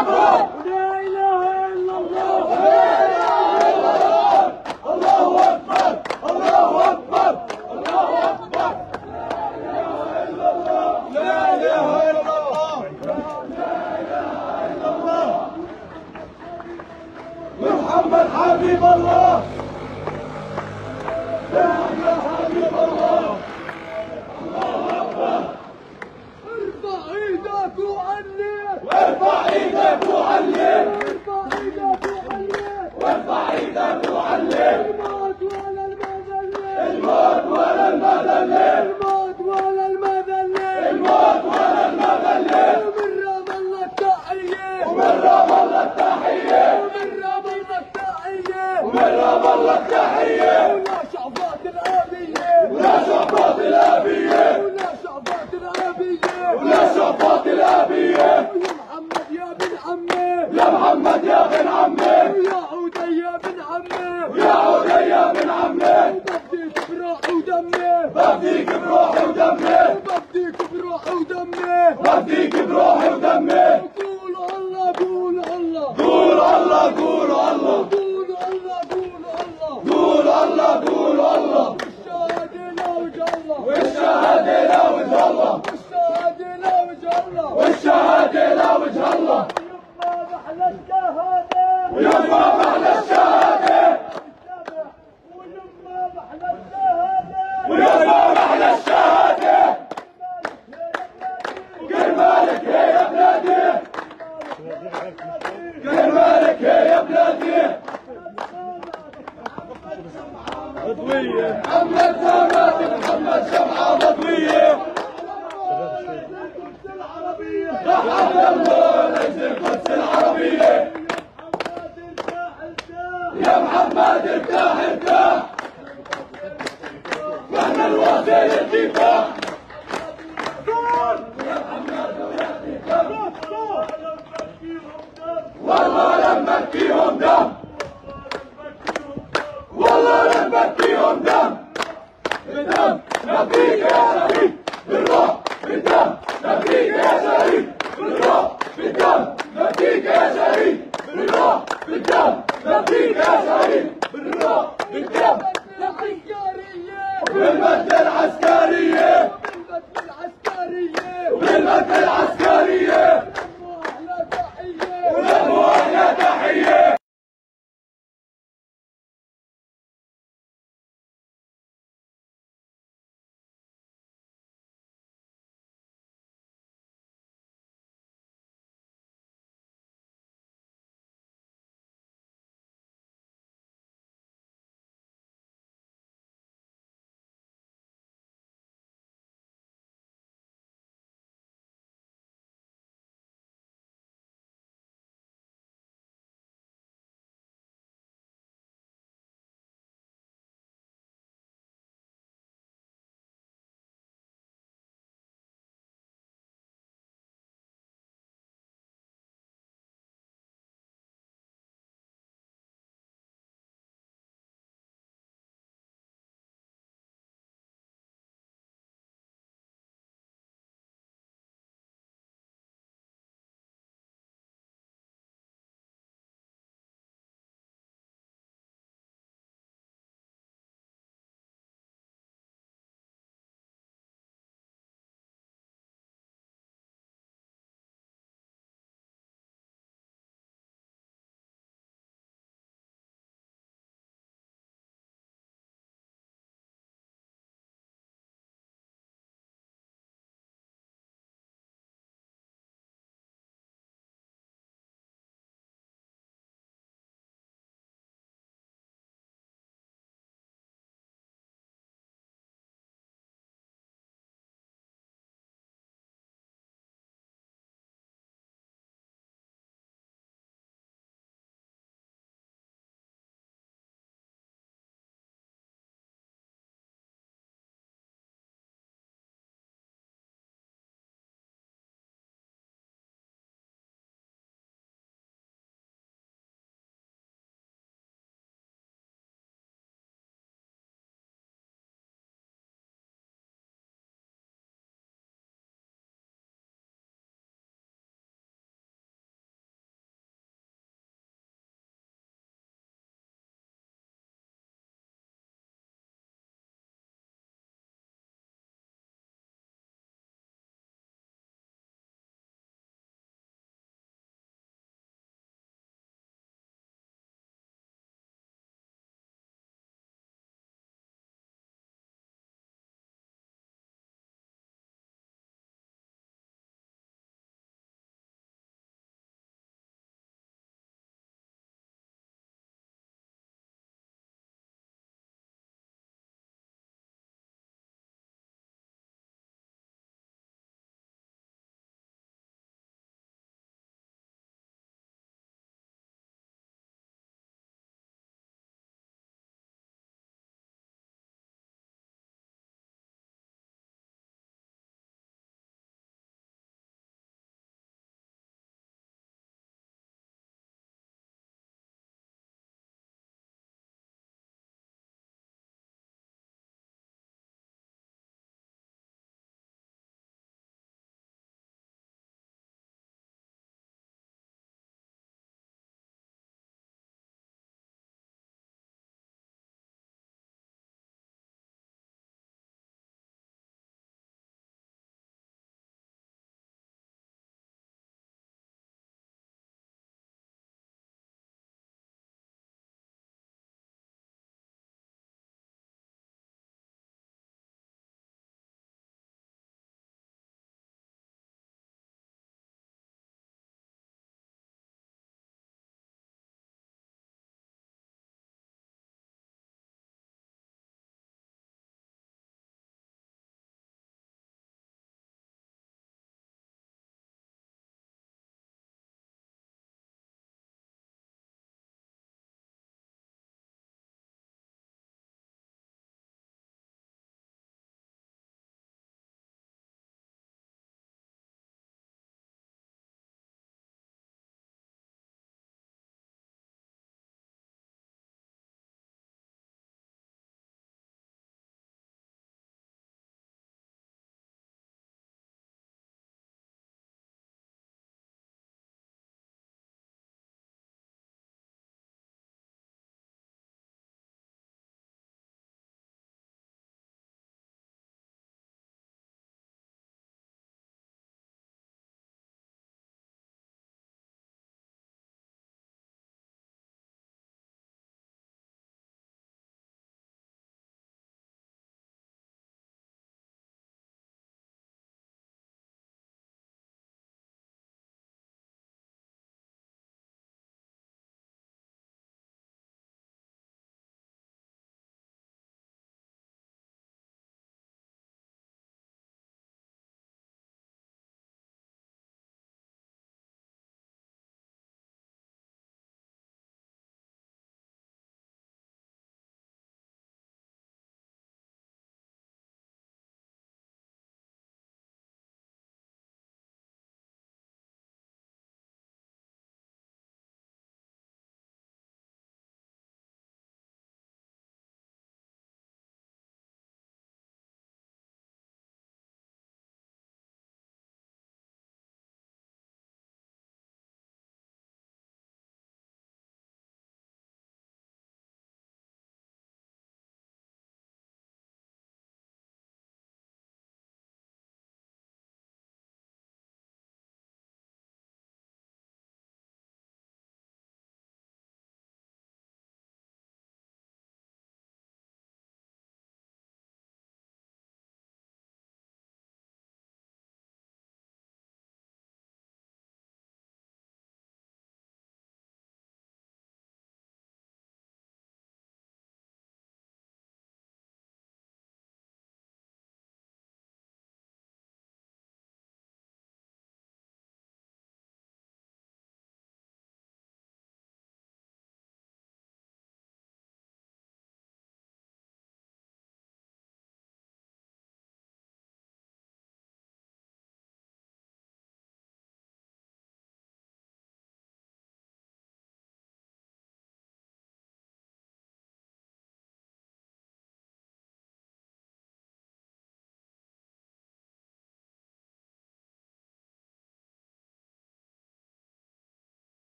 محمد حبيب الله يا حبيب الله. الله أكبر. ارفع ايدك وعلق وارفع ايدك وعلق وارفع ايدك وعلق وارفع ايدك وعلق. الموت ولا المذلة الموت ولا المذلة الموت ولا المذلة الموت ولا المذلة. ومن رام الله التحية ومن رام الله التحية ومن رام الله التحية ومن رام الله التحية. ولا شعبات الأبية ولا شعبات الأبية ولا شعبات الأبية ولا شعبات الأبية. ويا محمد يا بن عمي يا محمد يا بن عمي ويا عودي يا بن عمي ويا عودي يا بن عمي. وبفديك بروحي ودمي بفديك بروحي ودمي بفديك بروحي ودمي بفديك بروحي ودمي. قولوا الله قولوا الله قولوا الله قولوا الله قولوا الله قولوا الله قولوا الله قولوا الله. والشهادة لا وجه الله والشهادة لا وجه الله والشهادة لا وجه الله والشهادة لا وجه الله. ويما محلى الشهادة ويما محلى الشهادة ويما محلى الشهادة. قل مالك يا بلادي قل مالك يا بلادي. مضوية محمد زمات محمد شمعة مضوية تحت الله ليس القدس العربية. يا محمد ارتاح ارتاح واحنا الوصل الدفاع. يا محمد والله لما فيهم دم والله لما فيهم دم. بالدم نفديك يا شهيد بالروح بالدم نفديك يا شهيد بالروح بالدم نفديك يا شهيد بالروح بالدم نفديك يا شهيد.